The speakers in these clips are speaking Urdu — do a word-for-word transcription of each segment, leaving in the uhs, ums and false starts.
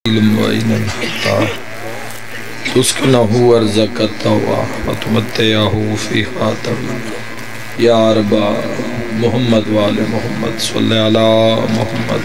علم وعین الحطا تسکنہو ارزقتا وتمتعہو فیہا طویلا یا رب محمد وآل محمد صلی علی محمد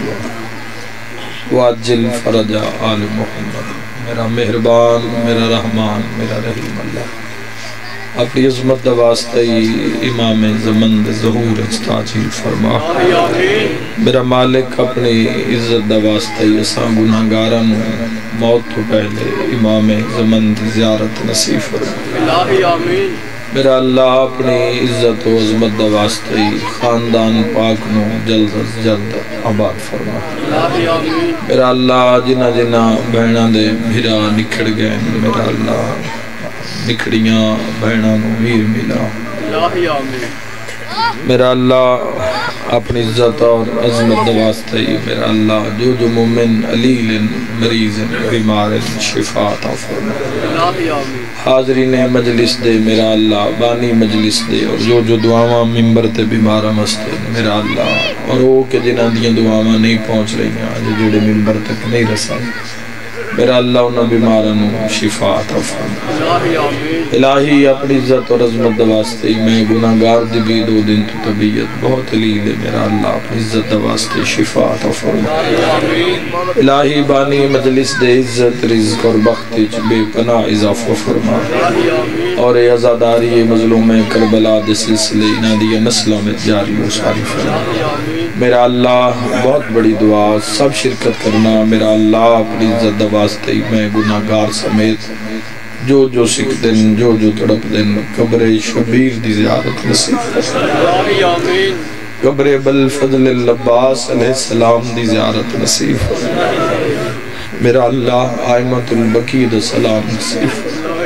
وعجل فرج آل محمد۔ میرا مہربان، میرا رحمان، میرا رحیم اللہ اپنی عظمت دا واسطہ امام زمن دے ظہور تاجیل فرما۔ میرا مالک اپنی عزت دا واسطہ اساں گناہگاراں نو موت تو پہلے امام زمن دی زیارت نصیب فرما۔ میرا اللہ اپنی عزت و عظمت دا واسطہ خاندان پاک نو جلد از جلد آباد فرما۔ میرا اللہ جنہ جنہ بہناں دے بھرا نکھڑ گئے، میرا اللہ نکھڑیاں بہناں نو میر ملا۔ میرا اللہ اپنی عزت اور عظمت دا واسطہ میرا اللہ جو جو مومن علیل مریض بیمار شفا عطا فرما۔ حاضرین مجلس دے میرا اللہ بانی مجلس دے، اور جو جو دعاواں ممبر تے بیمارہ مستے میرا اللہ، اور وہ کہ جنہاں دیاں دعاواں نہیں پہنچ رہی ہیں جو جڑے ممبر تک نہیں رسائی میرا اللہ انہاں بیماروں شفا عطا فرما۔ الہی اپنی عزت اور عظمت دا واسطے میں گناہگار دی بھی دو دن تو طبیعت بہت علیل ہے، میرا اللہ اپنی عزت دا واسطے شفا عطا فرما۔ الہی بانی مجلس دے عزت رزق اور بخت بے پناہ اضافہ فرما، اور اے عزاداری مظلوم کربلا دے سلسلے انہاں دی نسلوں میں جاری و ساری فرما۔ میرا اللہ بہت بڑی دعا سب شرکت کرنا، میرا اللہ اپنی عزت دا واسطے میں گناہگار سمیت جو جو سکھ دن جو جو تڑپ دن قبر شبیر دی زیارت نصیب فرما۔ قبر بلفضل العباس علیہ السلام دی زیارت نصیب فرما۔ میرا اللہ آئمت البقیع دا سلام نصیب فرما۔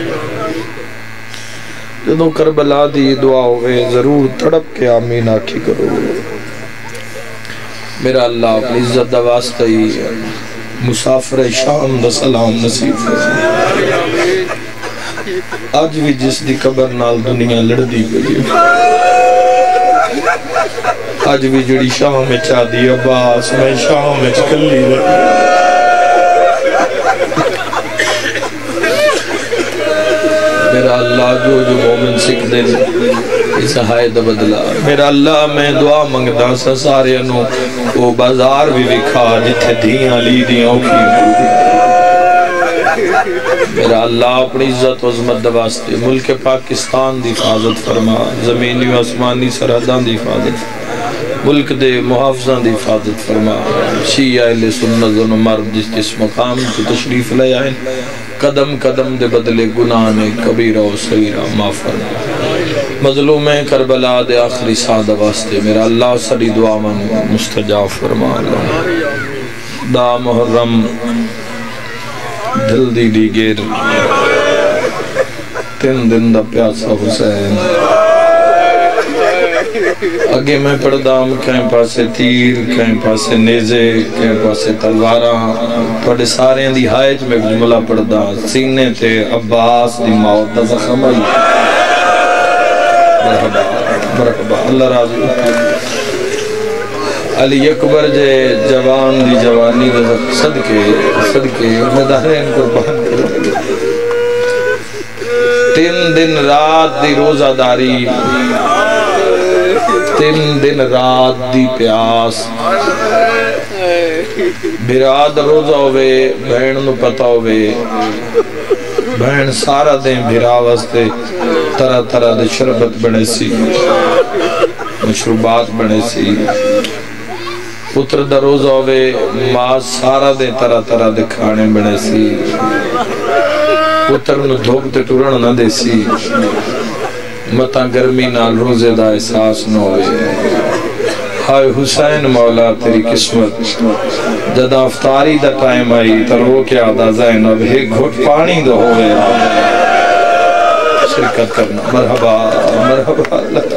جدوں کربلا دی دعا ہوئے ضرور تڑپ کے آمین آکھی کرو۔ میرا اللہ اپنی عزت دا واسطہ مسافر شام دا سلام نصیب فرما۔ آج بھی جس دی قبر نال دنیا لڑ دی گئی، آج بھی جڑی شام میں چاہ دی عباس میں شام میں چکلی رہی۔ میرا اللہ جو جو مومن سکھ دل اس حائد بدلا، میرا اللہ میں دعا منگدا سا سارے انو وہ بازار بھی وکھا جتھے دیاں لی دیاں کی۔ میرا اللہ اپنی عزت و عظمت دا واسطے ملک پاکستان دی حفاظت فرما، زمینی و آسمانی سرحدان دی حفاظت، ملک دے محافظان دی حفاظت فرما۔ شیعہ اہل سنت و مرد جس جس مقام تو تشریف لے آئیں، قدم قدم دے بدلے گناہ نے کبیرہ و صغیرہ معاف فرما۔ مظلوم کربلا دے آخری سادہ واسطے میرا اللہ سری دعا من مستجاب فرما۔ دا محرم دل دی لیگر تین دن دا پیاسا حسین، اگے میں پڑھدام کہیں پاسے تیر، کہیں پاسے نیزے، کہیں پاسے تلواراں، پڑھے سارے دی حائج میں جملہ پڑھدا سینے تے عباس دی موت دا زخم آئی۔ مرحبا مرحبا اللہ راضی علی اکبر جے جوان دی جوانی دا صدقے صدقے مدارین قربان کر دے۔ تین دن رات دی روزہ داری، تین دن رات دی پیاس، براد روزہ ہوئے بہن نو پتا ہوئے، بہن سارا دیں بھرا واسطے طرح طرح دے شربت بنے سی، مشروبات بنے سی۔ پتر دا روزہ ہوئے ماں سارا دیں طرح طرح دے کھانے بنے سی، پتر نو دھوکتے ٹورن نہ دے سی، متا گرمی نال روزے دا احساس نہ ہوئے۔ ہائے حسین مولا تیری قسمت، جدا افطاری دا ٹائم آئی ترو کیا دا زینب ایک گھٹ پانی دا ہوئے۔ شرکت کرنا مرحبا مرحبا اللہ۔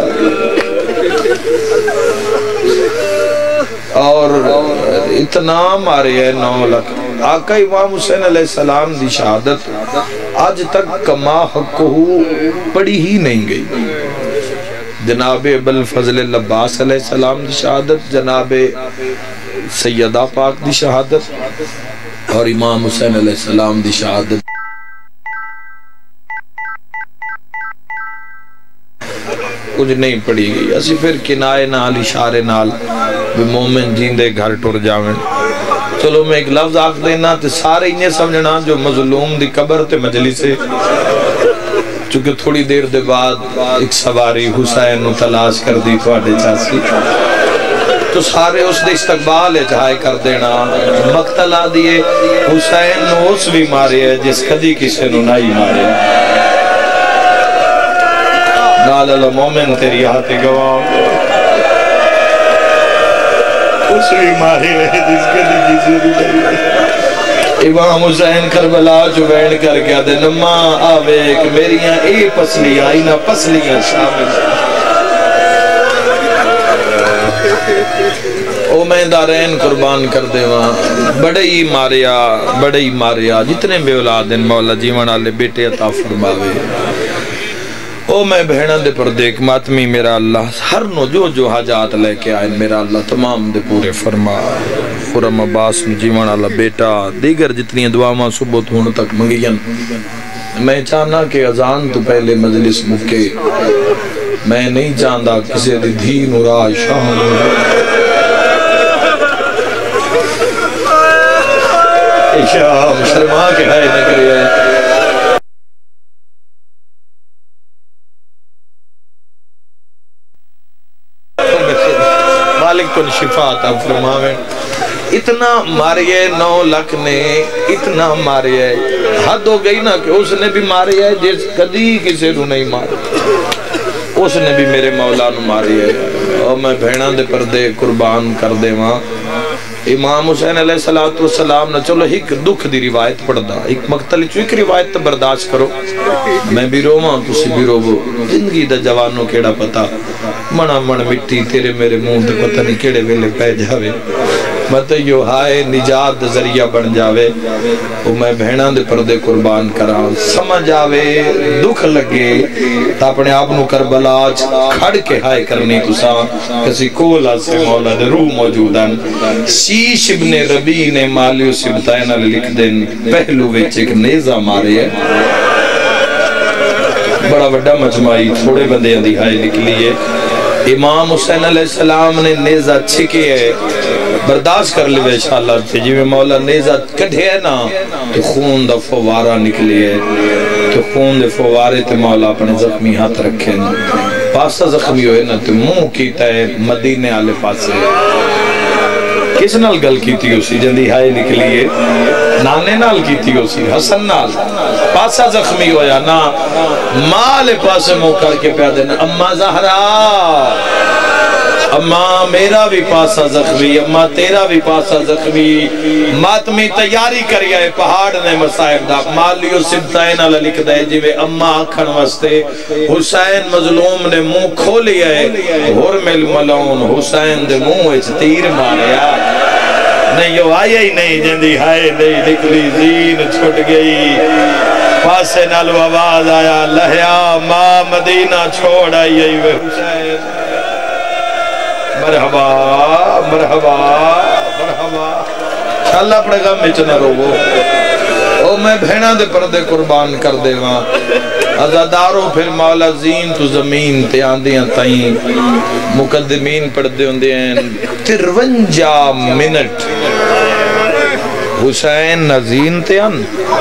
اور اتنا مارے ہے نو لکھ آقا امام حسین علیہ السلام دی شہادت آج تک کما حقہو پڑی ہی نہیں گئی۔ جناب ابوالفضل العباس علیہ السلام دی شہادت، جناب سیدہ پاک دی شہادت، اور امام حسین علیہ السلام دی شہادت کچھ نہیں پڑھی گئی اسی پھر کنائے نال اشارے نال بھی مومن جیندے گھر ٹر جاویں چلو میں ایک لفظ آکھ دینا تے سارے انہیں سمجھنا جو مظلوم دی قبر تے مجلس سے چونکہ تھوڑی دیر دے بعد ایک سواری حسین نو تلاش کر دی تھوڑے چاسی تو سارے اس دے استقبال اجہائے کر دینا مقتل آ دیئے حسین نو اس بھی مارے ہے جس کدی کسے نو نہیں مارے نال اللہ مومن تیری ہاتھ گواہ اس بھی مارے ہے جس کدی کسے نو نہیں مارے امام حسین کربلا جو وین کر گیا دے نما آوے کہ میریاں اے پسلیاں اینا پسلیاں شامل او میں دارین قربان کر دے وہاں بڑے ہی ماریا بڑے ہی ماریا جتنے بے اولاد ہیں مولا جیون آلے بیٹے عطا فرماوے او میں بہنہ دے پر دیکھ ماتمی میرا اللہ ہر نو جو جو حاجات لے کے آئے میرا اللہ تمام دے پورے فرما خرم عباس جیون اللہ بیٹا دیگر جتنی دعاواں صبح ہون تک منگین میں چاہنا کہ اذان تو پہلے مجلس مکے میں نہیں چاہتا کسی دی دھین اور آشان شام شرما کے ہائے نگری ہے مالک کن شفا عطا فرماویں اتنا ماریے نو لکھ نے اتنا ماریے حد ہو گئی نا کہ اس نے بھی ماری ہے جس کدی کسی نو نہیں ماری اس نے بھی میرے مولا نو ماری ہے اور میں بھیڑاں دے پردے قربان کر دے وہاں امام حسین علیہ السلام نے چلو ایک دکھ دی روایت پڑھ دا ایک مقتل چو ایک روایت برداشت کرو میں بھی روواں تسی بھی روو زندگی دا جوانوں کیڑا پتا منا من مٹی تیرے میرے منہ دے پتہ نہیں کیڑے ویلے پہ جاوے مت یو ہائے نجات ذریعہ بن جاوے وہ میں بہناں دے پردے قربان کراں سمجھ آوے دکھ لگے تا اپنے آپنو کربلا کھڑ کے ہائے کرنی تساں کسی کولا سے مولا دے روح موجوداً شیش ابن ربی نے مالیو سبتائنہ لکھ دیں پہلو ویچ ایک نیزہ مارے ہے بڑا بڑا مجمعی تھوڑے بندے اندھی ہائے نکلی ہے امام حسین علیہ السلام نے نیزہ چھکے ہے برداشت کر لیوے انشاءاللہ جی میں مولا نیزہ کڑھے ہے نا تو خون دا فوارہ نکلی ہے تو خون دے فوارے تے مولا اپنے زخمی ہاتھ رکھے پاسا زخمی ہوئے نا تو منہ کیتا ہے مدینے آلے پاسے کس نال گل کیتی ہو سی جندی ہائے نکلی ہے نانے نال کیتی ہو سی حسن نال پاسا زخمی ہویا نا مال پاسے منہ کر کے پیا دینا اما زہرا اما میرا بھی پاسا زخمی اما تیرا بھی پاسا زخمی ماتمی تیاری کریا ہے پہاڑ نے مسائب دا مالیو سبتائن اللہ لکھ دے جیوے اما آکھن وستے حسین مظلوم نے منہ کھولیا ہے حرمل ملون حسین دے منہ اچھ تیر ماریا نہیں یو آیا ہی نہیں جندی ہائے نہیں نکلی زین چھٹ گئی پاسے نالو آواز آیا لہیا ماں مدینہ چھوڑ آئی ہے حسین مرحبا مرحبا مرحبا شاءاللہ اپنے غم میں چنہ روو او میں بھینا دے پردے قربان کر دے وہاں ازاداروں پھر مولا زین تو زمین تے آندیاں تائیں مقدمین پڑھتے ہوندے ہیں ترونجا منٹ حسین نزین تے آن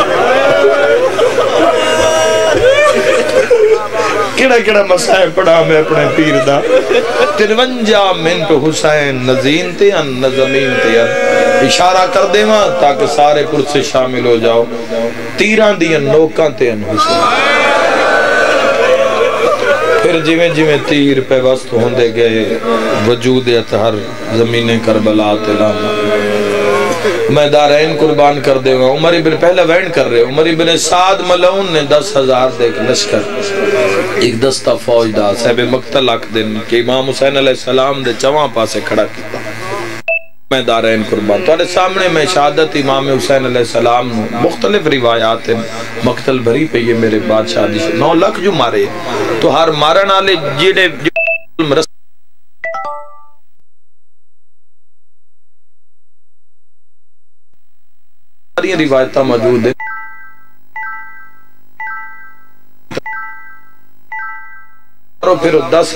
کیڑا کیڑا مسائل پڑھا میں اپنے پیر دا ترونجا منٹ حسین نزین تے ان نزمین تے ان اشارہ کر دے ماں تاکہ سارے پرد سے شامل ہو جاؤ تیران دی ان نوکاں تے ان حسین پھر جویں جویں تیر پہ وسط ہوندے گئے وجود اتحر زمین کربلا تلانا میں دارین قربان کر دے گا عمر ابن پہلا وین کر رہے عمر ابن سعد ملعون نے دس ہزار دیکھ لشکر ایک دستہ فوج دا صاحب مقتل اک دن کہ امام حسین علیہ السلام دے چواں پاسے کھڑا کیتا میں دارین قربان تو آنے سامنے میں شہادت امام حسین علیہ السلام مختلف روایات ہیں مقتل بھری پہ یہ میرے بادشاہ دی نو لکھ جو مارے تو ہر مارن آلے جیڑے مرس روایتہ موجود ہے اور پھر دس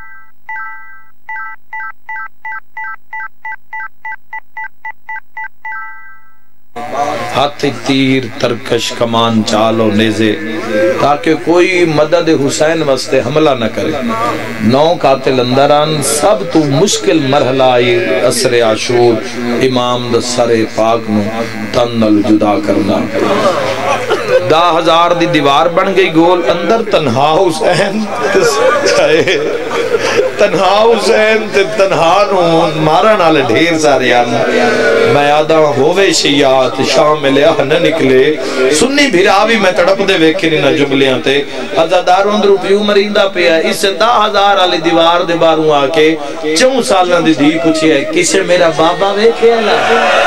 ہاتھ تیر ترکش کمان چالو نیزے تاکہ کوئی مدد حسین واسطے حملہ نہ کرے. نو قاتل اندران سب تو مشکل مرحلہ آئی عصر عاشور امام دا سر پاک نو تنل جدا کرنا. دا ہزار دی دیوار بن گئی گول اندر تنہا حسین تنہا حسین تے تنہا نو مارن والے ڈھیر سارے آن. میں آدھا ہووے شیعات شامل آہ نہ نکلے سنی بھراوی میں تڑپ دے ویکھنی نہ جملیاں تے ازادار اندرو پیو مرندہ پہ ہے. اس سے دا ہزار والی دیوار دے باروں آکے چون سالن دی دی پوچھی ہے کسے میرا بابا ویکھے ہے.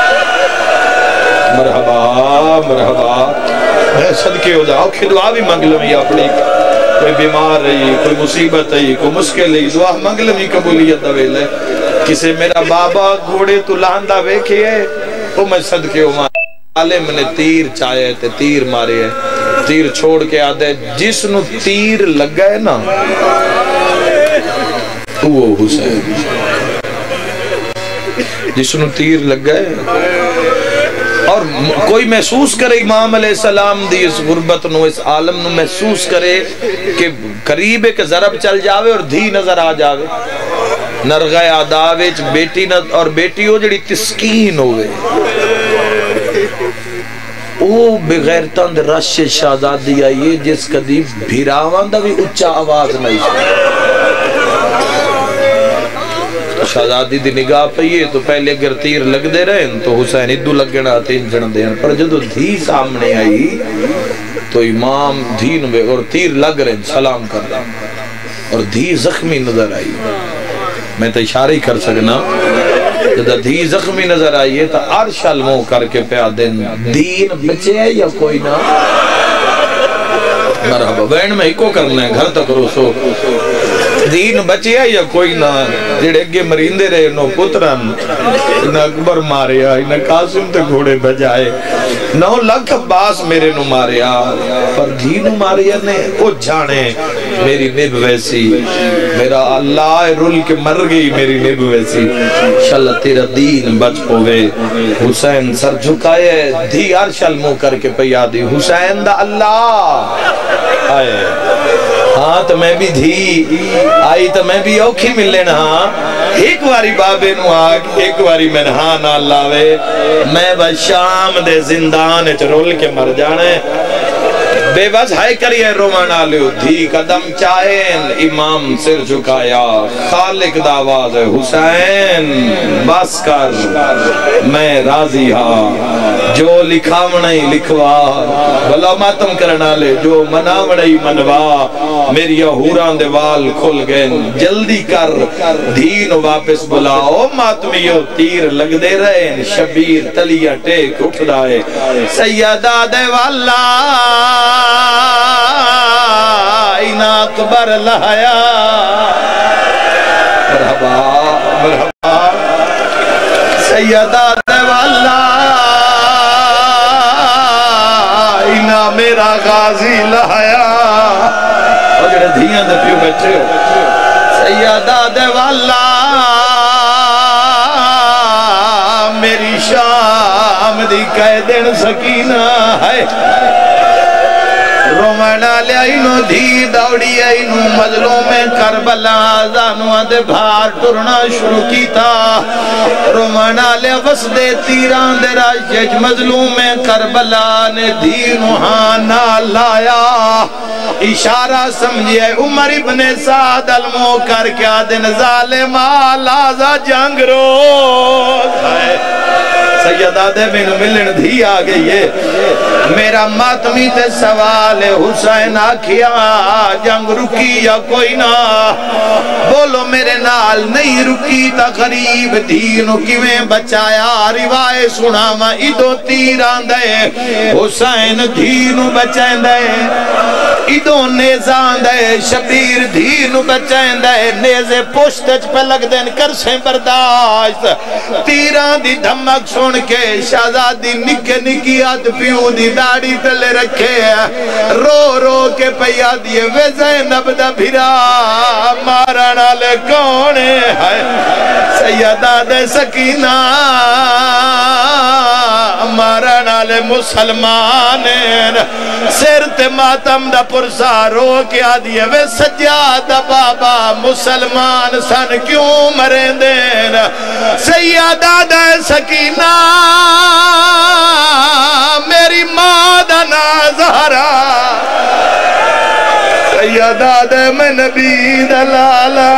مرحبا مرحبا میں صدقے ہو جاؤ کہ دعا بھی منگلوں یا اپنی کوئی بیمار رہی کوئی مصیبت رہی کوئی مشکل رہی دعا منگلوں ہی قبولیت دویل ہے. کسے میرا بابا گھوڑے تو لاندہ ویکھے ہے تو میں صدقے ہو ماں عالم نے تیر چاہے تے تیر مارے ہے. تیر چھوڑ کے آدھے جس نو تیر لگ گئے نا وہ حسین جس نو تیر لگ گئے. اور کوئی محسوس کرے امام علیہ السلام دی اس غربت نو اس عالم نو محسوس کرے کہ قریب ایک ضرب چل جاوے اور دھی نظر آ جاوے نرغہ آداویچ بیٹی اور بیٹی ہو جڑی تسکین ہوئے او بغیرتاں دے رش شہزادی آئیے جس کدی بھیراوان دا بھی اچھا آواز نہیں سکتا. شہزادی دی نگاہ پہیے تو پہلے اگر تیر لگ دے رہے ہیں تو حسین ادھو لگنا تین جن دے ہیں پر جدو دھی سامنے آئی تو امام دھی نوے اور تیر لگ رہے ہیں سلام کر رہا اور دھی زخمی نظر آئی. میں تو اشارہ ہی کر سکنا جدہ دھی زخمی نظر آئی ہے تو عرش علموں کر کے پہ دن دین بچے ہے یا کوئی نہ مرحبا بین میں ایکو کرنا ہے گھر تک روسو دین بچے ہے یا کوئی نہ جڑے اگے مرندے رہے نو پتران انہا اکبر ماریا انہا قاسم تے گھوڑے بجائے نو لکھ عباس میرے نو ماریا پر دینو ماریا نے او جانے میری نب ویسی میرا اللہ رول کے مر گئی میری نب ویسی انشاءاللہ تیرا دین بچ پوے. حسین سر جھکائے دھی عرش علموں کر کے پیادی حسین دا اللہ آئے ہاں تو میں بھی دھی آئی تو میں بھی اوکھی ملن ہاں ایک واری بابے نو آگ ایک واری میں نہاں نہ لاوے میں بس شام دے زندان چرول کے مر جانے بے بس ہائے کریے رومانا لیو دھی قدم چاہین امام سر جھکایا خالق دعواز حسین بس کر میں راضی ہاں جو لکھاونا ہی لکھوا بلا ماتم کرنا لے جو مناونا ہی منوا میری حوران دے وال کھل گئے جلدی کر دین واپس بلاؤ ماتمیو تیر لگ دے رہے شبیر تلیہ ٹیک اٹھ رہے سیدہ دے والا اینا اکبر لہایا مرحبا مرحبا سیدہ دے والا اینا میرا غازی لہایا اور جڑے دھیاں دے پیو بیٹھے ہو سیدہ دے والا میری شام دی کہہ دن سکینہ ہے رومانا لے اینو دھی دوڑی اینو مجلوں میں کربلا زانوہ دے بھار ٹرنا شروع کی تھا رومانا لے وسدے تیران دے راشج مجلوں میں کربلا نے دینو ہانا لایا اشارہ سمجھے عمر ابن سعد المو کر کیا دن ظالمہ لازہ جنگ روز ہے سیدہ دے میں ملن دھی آگئی ہے میرا ماتمی تے سوال حسین آکھیا جنگ رکی یا کوئی نہ بولو میرے نال نہیں رکی تا غریب دینو کیویں بچایا روائے سنا میں ادو تیران دے حسین دینو بچائیں دے ادوں نیزان دے شبیر دھینو بچائیں دے نیزے پوشتج پہ لگ دین کرسیں برداشت تیران دی دھمک سن کے شہزادی نکے نکی آت پیو دی داڑی تلے رکھے رو رو کے پیا دیے وے زینب دا بھیرا مارنا لے کونے ہے سیدہ دے سکینہ مارنا لے مسلمان سرت ماتم دا پرسا رو کے آدھیے وے سجادہ بابا مسلمان سن کیوں مرین دین سیدہ دے سکینہ میری ماں دا نازہرہ سیدہ دے میں نبی دلالا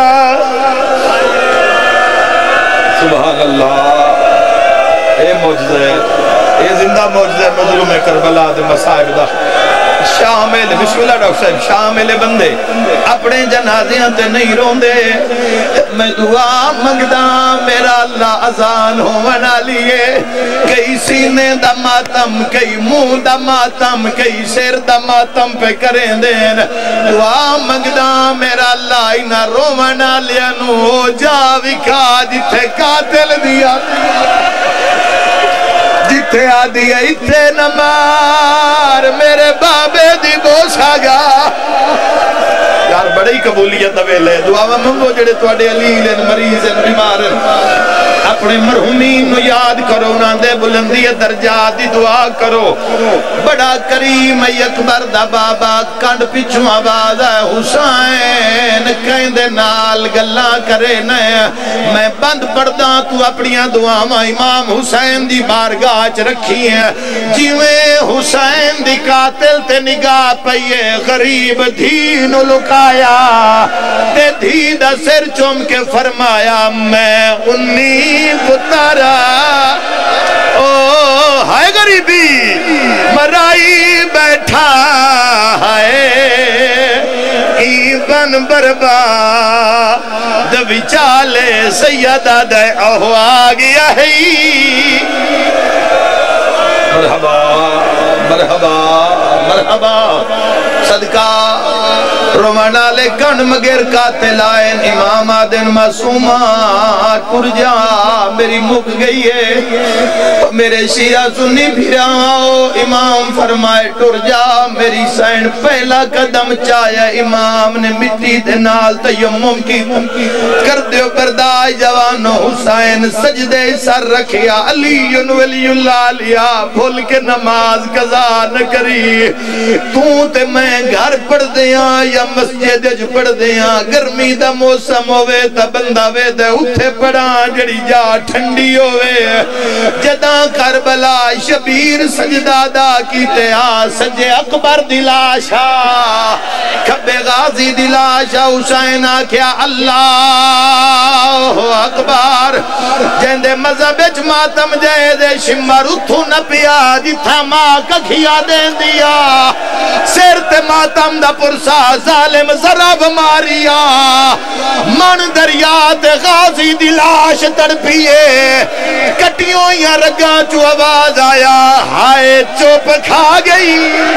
سبحان اللہ اے موجزہ ہے اے زندہ موجزہ مظلوم کربلا دے مصائب دا شامل بسم اللہ ڈاکٹر صاحب شامل بندے اپنے جنازیاں تے نہیں رون دے میں دعا منگدا میرا اللہ اذان ہو منا لیے کئی سینے دا ماتم کئی منہ دا ماتم کئی سر دا ماتم پہ کریں دین دعا منگدا میرا اللہ اینا رو منا لیا نو ہو جا وکھا جتھے قاتل دیا جتھے آدھی ایتھے نمار میرے بابے دی بوسا گا یار بڑی قبولیت دویلے دعا منگو جڑے توڑے علیل مریض بیمار اپنے مرحومین نو یاد کرو نا دے بلندی درجات دی دعا کرو بڑا کریم اکبر دا بابا کانڈ پچھو آواز ہے حسین کہیں دے نال گلہ کرے نئے میں بند پڑھدا تو اپنیاں دعاواں امام حسین دی بارگاہ چ رکھی ہیں جیویں حسین دی قاتل تے نگاہ پئیے غریب دھین لکایا تے دھی دا سر چوم کے فرمایا میں انی پتارا او ہائے غریبی مرائی بیٹھا ہائے ای بن بربا دبی چالے سیدہ دے اوہ آگیا ہے مرحبا مرحبا مرحبا صدقہ رومانہ لے کن مگر قاتل آئین امام آدن معصومات پر جا میری مک گئی ہے میرے شیعہ سنی پھرا آؤ امام فرمائے ٹر جا میری سین پہلا قدم چایا امام نے مٹی دے نال تیمم کی کر دیو بردائی جوانو حسین سجدے سر رکھیا علی ولی اللہ لیا بھول کے نماز قضا نہ کری تو تے میں گھر پڑھ دیاں یا مسجد جو پڑھ دیاں گرمی دا موسم ہوئے تا بندہ وے دے اتھے پڑھاں جڑی جا ٹھنڈی ہوئے جداں کربلا شبیر سجدہ دا کیتے آ سجے اکبر دلاشا کھبے غازی دلاشا حسین آکھیا اللہ اکبر جہندے مذہب ماتم جائے دے شمر اتھو نہ پیا جتھا ماں ککھیا دین دیا سر تے ماتم دا پرسا ظالم ضرب ماریا من دریا تے غازی دلاش تڑپیے کٹیوں یا رگاں چو آواز آیا ہائے چوپ کھا گئی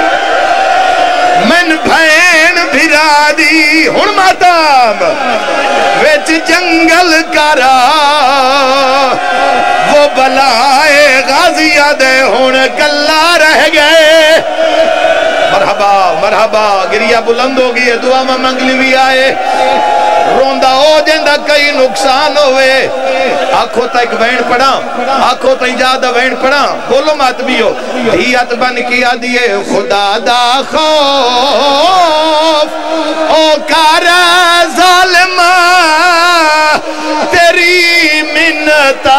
من بھین بھرا دی ہن ماتم ویچ جنگل کرا وہ بلائے غازیہ دے ہن کلا رہ گئے مرحبا مرحبا گریہ بلند ہو گئی ہے دعا میں منگلی بھی آئے روندہ ہو جندہ کئی نقصان ہوئے آنکھوں تا ایک وین پڑھا آنکھوں تا اجادہ وین پڑھا بولو مات بھی ہو دھیت بن کیا دیئے خدا دا خوف او کار ظالم تیری منتا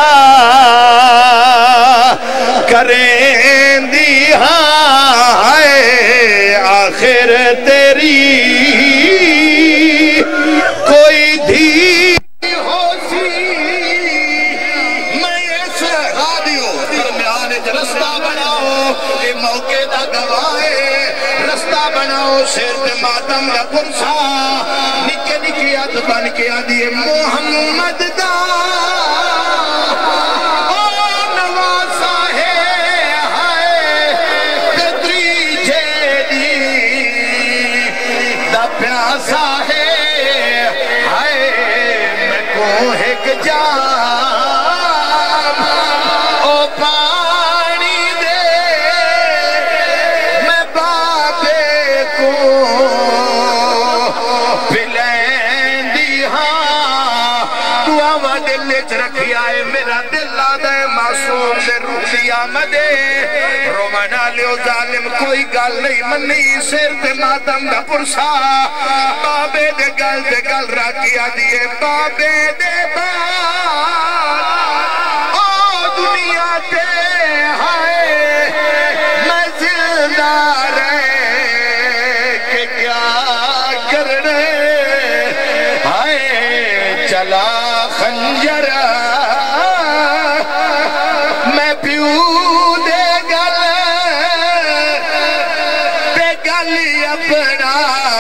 کریں دی ہائے آخر تیری کوئی دھی ہو سی میں اس رادیو درمیان رستہ بناؤ اے موقع دا گواہے رستہ بناؤ شیر ماتم دا پرسا نکے نکے آت بن کے آدھیے محمد دا ایک جام او پانی دے میں بابے کو پلین دی ہاں دعا دل چ رکھی آئے میرا دل آدھے معصوم دے روح دی آمدے رومانا لیو ظالم کوئی گل نہیں منی سیر تے ماتم دا پرسا بابے دے گل دے گل راکیا دیئے بابے دے بات او دنیا تے ہائے میں زندہ رہے کہ کیا کر رہے ہائے چلا خنجر میں پیو دے گل دے گل اپنا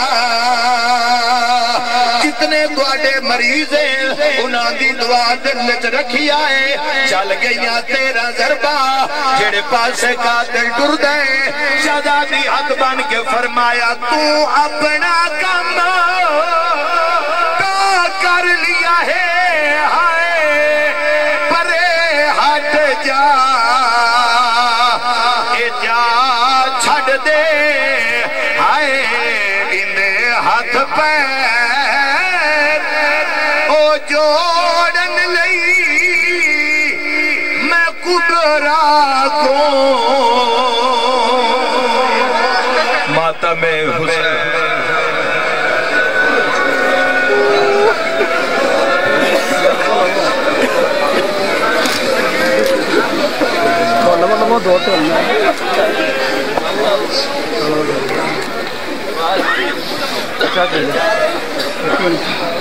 جتنے دوڑے مریض ہیں انہاں دی دعا دل وچ رکھی آئے چل گئیاں تیرا ضربہ جڑے پاسے قاتل ٹر دے شہزادی ہاتھ بن کے فرمایا تو اپنا کام کا کر لیا ہے ہائے پرے ہٹ جا اے جا چھڑ دے ہائے اندے ہاتھ پیر او جوڑن لئی میں قدرہ کو ماتم حسین لما دو تو اللہ کیا کہہ